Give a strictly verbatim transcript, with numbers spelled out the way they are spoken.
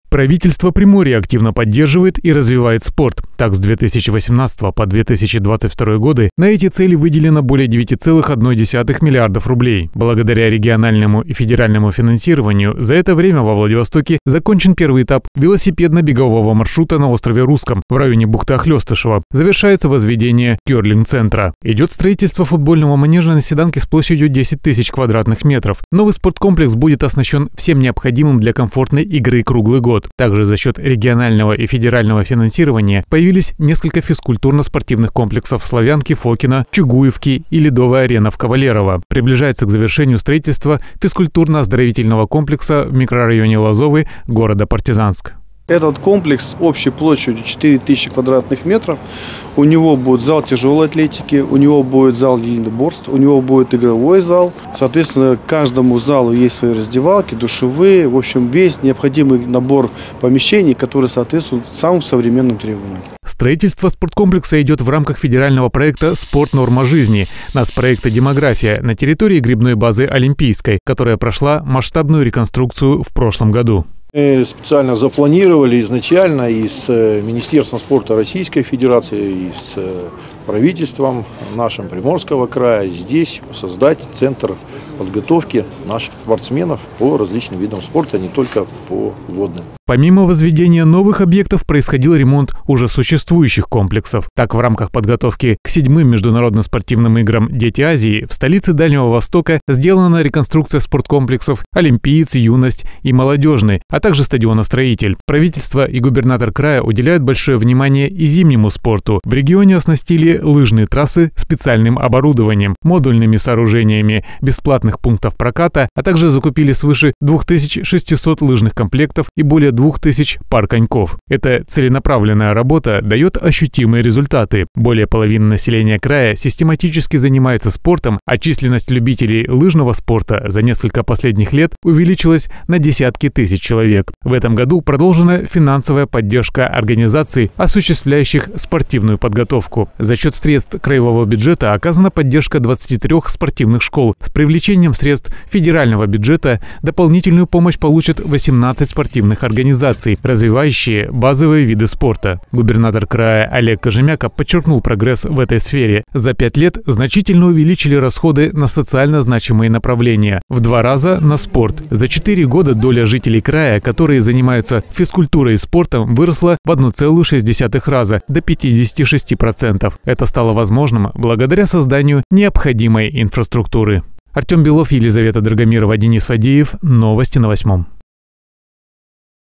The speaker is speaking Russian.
Правительство Приморья активно поддерживает и развивает спорт. Так, с две тысячи восемнадцатого по две тысячи двадцать второй годы на эти цели выделено более девяти целых одной десятой миллиардов рублей. Благодаря региональному и федеральному финансированию за это время во Владивостоке закончен первый этап велосипедно-бегового маршрута на острове Русском в районе бухты Охлёстышева. Завершается возведение кёрлинг-центра. Идет строительство футбольного манежа на Седанке с площадью десять тысяч квадратных метров. Новый спорткомплекс будет оснащен всем необходимым для комфортной игры круглый год. Также за счет регионального и федерального финансирования появились несколько физкультурно-спортивных комплексов в Славянке, Фокино, Чугуевке и Ледовая арена в Кавалерово. Приближается к завершению строительства физкультурно-оздоровительного комплекса в микрорайоне Лозовый города Партизанск. Этот комплекс общей площадью четыре тысячи квадратных метров. У него будет зал тяжелой атлетики, у него будет зал единоборств, у него будет игровой зал. Соответственно, каждому залу есть свои раздевалки, душевые. В общем, весь необходимый набор помещений, которые соответствуют самым современным требованиям. Строительство спорткомплекса идет в рамках федерального проекта «Спорт. Норма жизни», нацпроекта «Демография» на территории грибной базы Олимпийской, которая прошла масштабную реконструкцию в прошлом году. Мы специально запланировали изначально и с Министерством спорта Российской Федерации, и с правительством нашим Приморского края здесь создать центр подготовки наших спортсменов по различным видам спорта, не только по водным. Помимо возведения новых объектов происходил ремонт уже существующих комплексов. Так, в рамках подготовки к седьмым международным спортивным играм «Дети Азии» в столице Дальнего Востока сделана реконструкция спорткомплексов «Олимпиец», «Юность» и «Молодежный», а также стадиона «Строитель». Правительство и губернатор края уделяют большое внимание и зимнему спорту. В регионе оснастили лыжные трассы специальным оборудованием, модульными сооружениями, бесплатных пунктов проката, а также закупили свыше двух тысяч шестисот лыжных комплектов и более двух тысяч пар коньков. Эта целенаправленная работа дает ощутимые результаты. Более половины населения края систематически занимается спортом, а численность любителей лыжного спорта за несколько последних лет увеличилась на десятки тысяч человек. В этом году продолжена финансовая поддержка организаций, осуществляющих спортивную подготовку. За счет средств краевого бюджета оказана поддержка двадцати трёх спортивных школ. С привлечением средств федерального бюджета дополнительную помощь получат восемнадцать спортивных организаций, развивающие базовые виды спорта. Губернатор края Олег Кожемяка подчеркнул прогресс в этой сфере. За пять лет значительно увеличили расходы на социально значимые направления. В два раза на спорт. За четыре года доля жителей края, которые занимаются физкультурой и спортом, выросла в одна целая шесть десятых раза до пятидесяти шести процентов. Это стало возможным благодаря созданию необходимой инфраструктуры. Артем Белов, Елизавета Драгомирова, Денис Фадеев. Новости на восьмом.